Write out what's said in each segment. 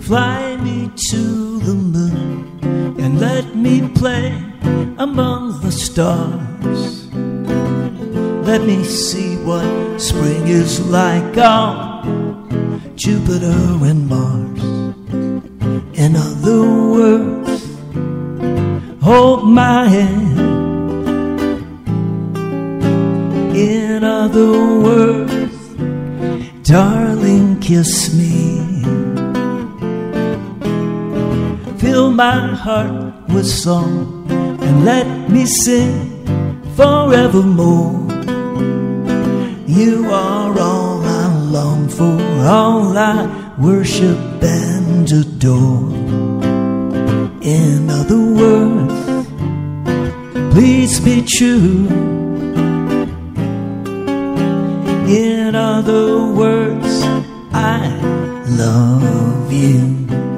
Fly me to the moon and let me play among the stars. Let me see what spring is like on Jupiter and Mars. In other words, hold my hand. In other words, darling, kiss me. Fill my heart with song and let me sing forevermore. You are all I long for, all I worship and adore. In other words, please be true. In other words, I love you.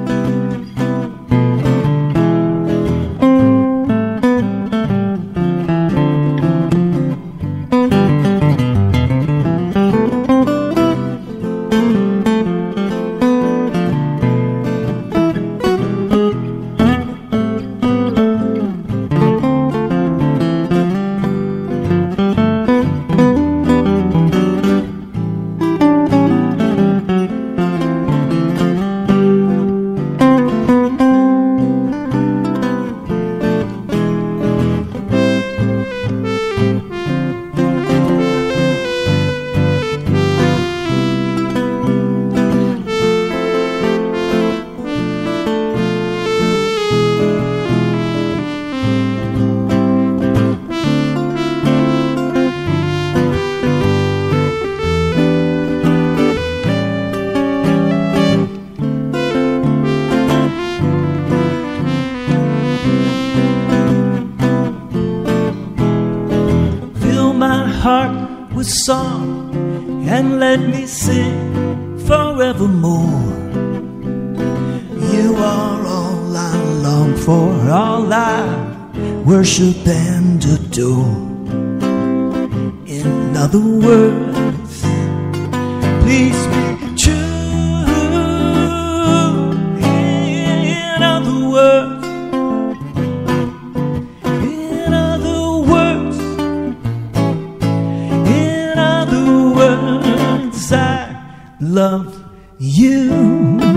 Heart with song and let me sing forevermore. You are all I long for, all I worship and adore. In other words, please be true. In other words, I love you.